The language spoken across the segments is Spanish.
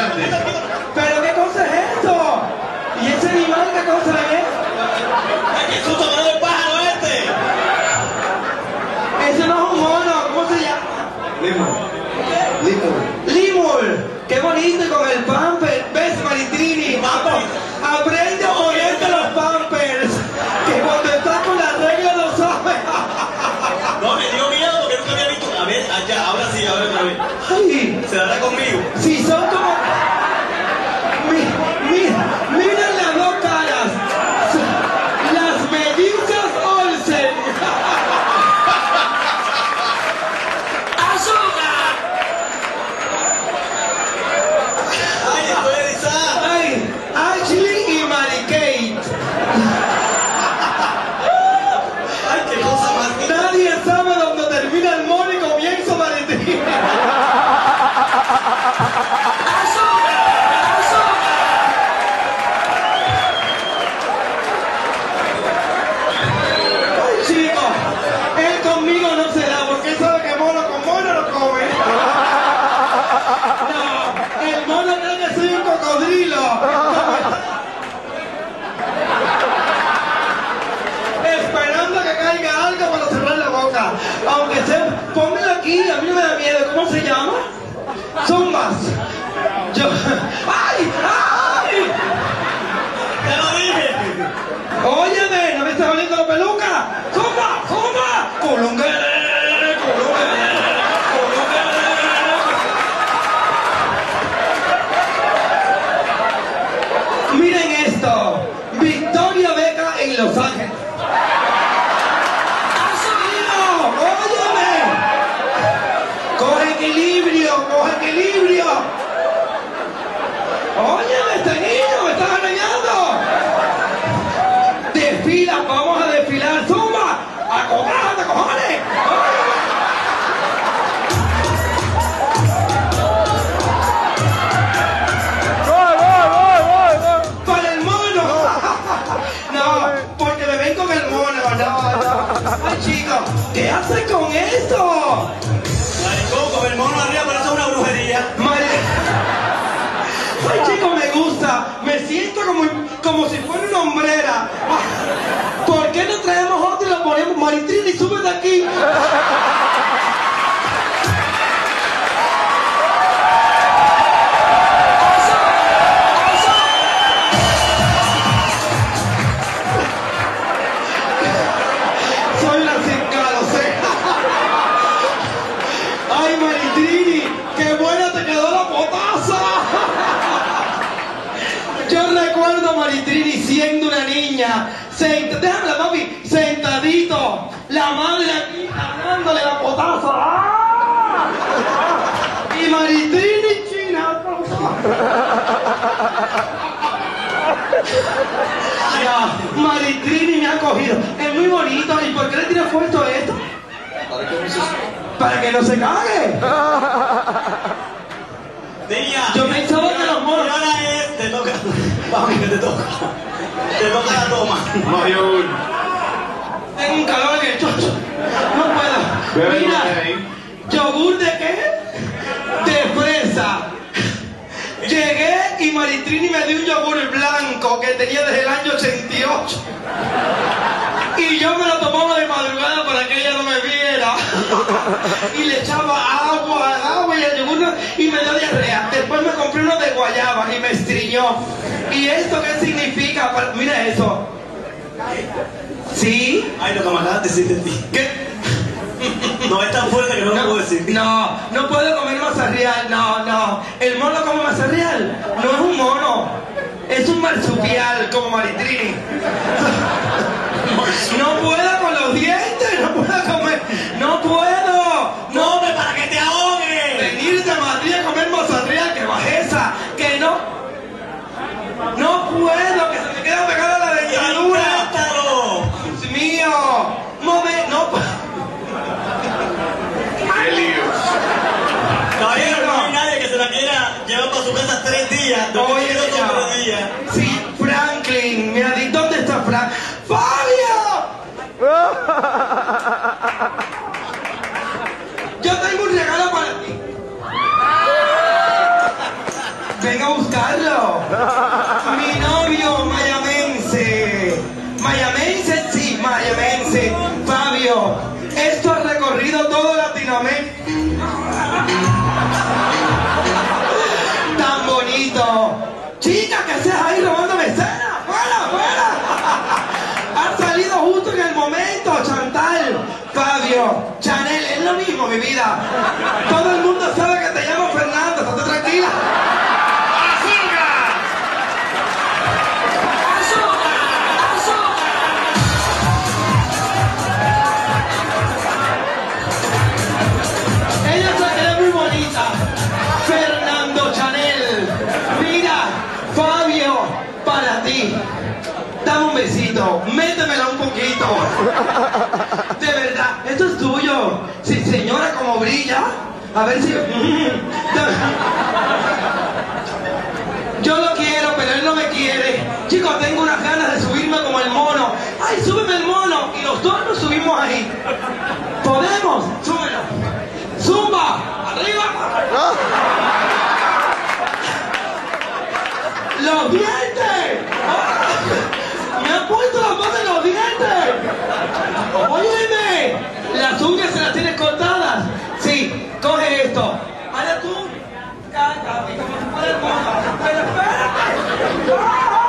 interesante. ¿Pero qué cosa es esto? ¿Y ese animal qué cosa es? ¡Ay, qué susto me da el pájaro este! Ese no es un mono, ¿cómo se llama? Limur. Qué bonito y con el pamper. ¿Ves, Maritrini? Aprende a ponerte los pampers. Que cuando estás con la regla no sabes. No, me dio miedo porque nunca había visto. A ver, allá, ahora sí, ahora otra vez. Ay, ¿Se dará conmigo? si son como... Miren las dos caras. Las mellizas Olsen. ¡Azúcar! ¡Ay, estoy erizada! Ay, Ashley y Mary Kate. ¡Ay, qué cosa más linda! Nadie sabe dónde termina el mono y comienza Maritrini. Ay, chico, él conmigo no se da porque él sabe que mono con mono no come. No, el mono cree que soy un cocodrilo. Esperando a que caiga algo para cerrar la boca. Aunque sea, pónmelo aquí, a mí no me da miedo. ¿Cómo se llama? Zumbas. Yo. ¡Ay! ¡Ay! ¡Te lo dije! Óyeme, ¿no me estás oliendo la peluca? ¡Zumba! ¡Zumba! ¡Colunguere! ¡Colunguere! ¡Colunguere! Miren esto. Victoria Beckham en Los Ángeles. ¡Óyeme! ¡Coge equilibrio! ¡Coge equilibrio! ¡Óyeme, este niño me está arañando! ¡Desfila! ¡Vamos a desfilar! ¡Zumba! ¡Acogate, cojones! ¡Para el mono! No, porque me ven con el mono. No. Ay, chicos, ¿qué haces con esto? Maricón, con el mono arriba parece una brujería. Ay, chicos, me gusta. Me siento como si fuera una hombrera. ¿Por qué no traemos otro y lo ponemos? Maritrini, súbete aquí. Soy la cinca, lo sé. Ay, Maritrini, qué buena te quedó la potaza. Yo recuerdo a Maritrini siendo una niña, déjame papi, sentadito, la madre aquí dándole la potaza. ¡Ah! Y Maritrini china. Ya, Maritrini me ha cogido. Es muy bonito. ¿Y por qué le tienes puesto esto? Para que no se cague. Niña. Yo pensaba que los monos... Y ahora es, te toca. Vamos, que te toca. Te toca la toma. No, yo. Tengo un calor en el chocho. No puedo. Bebe Mira, lo que hay. yogur de qué? De fresa. Llegué y Maritrini me dio un yogur blanco que tenía desde el año 88. Y yo me lo tomaba de madrugada para que ella no me viera. Y le echaba agua y el yogur y me dio diarrea. Después me compré uno de guayaba y me estriñó. ¿Y esto qué significa? Mira eso. ¿Sí? Ay, lo que me acabas de decir de ti. ¿Qué? No es tan fuerte que no lo puedo decir. No, no puedo comer masa real, no. El mono come masa real. No es un mono, es un marsupial como Maritrini. No puedo con los dientes, no puedo comer, no puedo. ¡No, hombre, para que te ahogues! Venir de Madrid a comer masa real, que bajeza, que no. No puedo, que se me queda pegada la dentadura. ¡Inténtalo! Dios mío, no puedo. ¡Qué líos! Caballero, no hay nadie que se la quiera llevar para su casa 3 días. Oye, Yo ya. son 3 días. Sí, Franklin, mira, ¿dónde está Frank? ¡Fabio! Fabio, Chanel, es lo mismo, mi vida. Todo el mundo sabe que te llamo Fernando, estate tranquila. Ella es muy bonita. Fernando Chanel. Mira, Fabio, para ti. Dame un besito, métemela un poquito. De verdad, esto es tuyo. Sí, señora, como brilla. A ver si... Yo lo quiero, pero él no me quiere. Chicos, tengo unas ganas de subirme como el mono. ¡Ay, súbeme el mono! Y los dos nos subimos ahí. ¿Podemos? ¡Súbelo! ¡Zumba! ¡Arriba! ¡Los dientes! ¡Me han puesto las manos en los dientes! ¡Óyeme! Las uñas se las tienes cortadas. Sí, coge esto. Ahora tú, caca, y como si fuera el mono. ¡Pero espérate!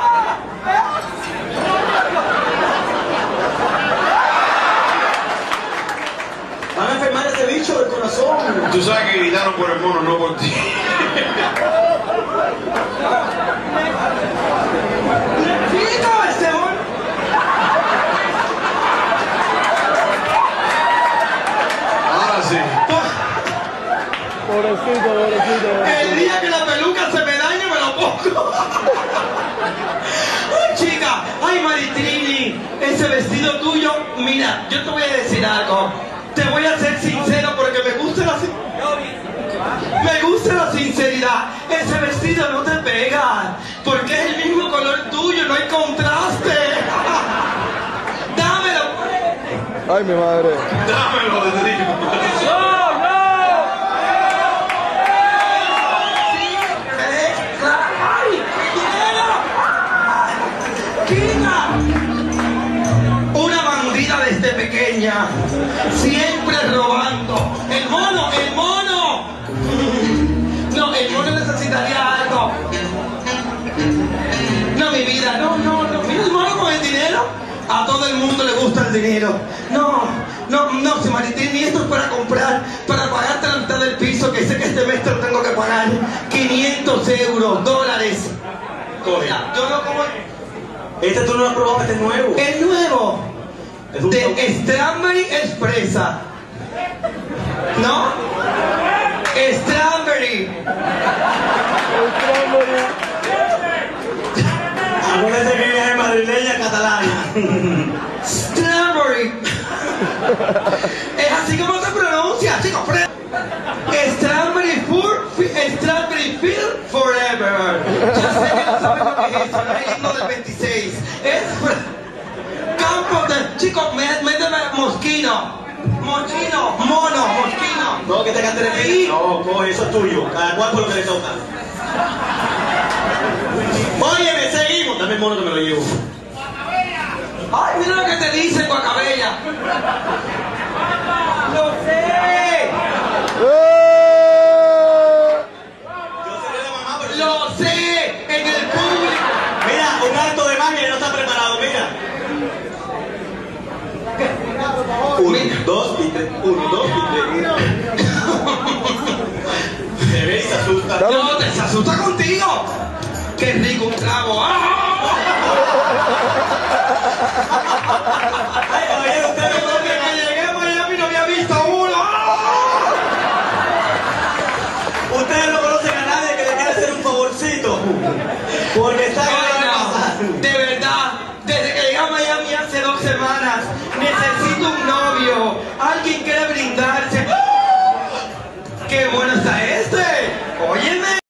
Van a enfermar a ese bicho del corazón. Tú sabes que gritaron por el mono, no por ti. ¡Quita ese mono! Ahora sí. Pobrecito. El día que la peluca se me dañe me lo pongo. Ay, chica, ay, Maritrini, ese vestido tuyo, mira, yo te voy a decir algo. Te voy a ser sincero porque me gusta la sinceridad. Ese vestido no te pega porque es el mismo color tuyo, no hay contraste. Dámelo. Ay, mi madre. Dámelo, te digo. Una bandida desde pequeña, siempre robando. El mono, el mono. No, el mono necesitaría algo. No, mi vida, no. Mira el mono con el dinero. A todo el mundo le gusta el dinero. No, si Maritini, esto es para comprar, para pagarte la mitad del piso, que sé que este mes te lo tengo que pagar. 500 euros, dólares. Coge. Yo no como... Este tú no lo has probado, este es nuevo. El nuevo Es un de Strawberry Expressa. ¿No? Strawberry. Acuérdense que ella es madrileña catalana. Strawberry. Es así como se pronuncia, chicos. Strawberry Field Forever. Ya sé que no saben lo que es eso, no es el himno del 26. Es campo de... Chicos, méteme mosquino. Mono. No, que te cante de Sí. No, coge, eso es tuyo. Cada cual por lo que le toca. Óyeme, seguimos. Dame el mono que me lo llevo. Ay, mira lo que te dice, Guacabella. Lo sé. Yo seré la mamá, pero... Lo sé. En el público. Mira, un acto de magia y no está preparado, mira. 1, 2 y 3. 1, 2 y 3. Se ve y se asusta. No, se asusta contigo. Qué rico un trago. Ay, caballero, usted me Desde que llegué a Miami no había visto uno. Ustedes no conocen a nadie que le quiera hacer un favorcito. Porque está No, de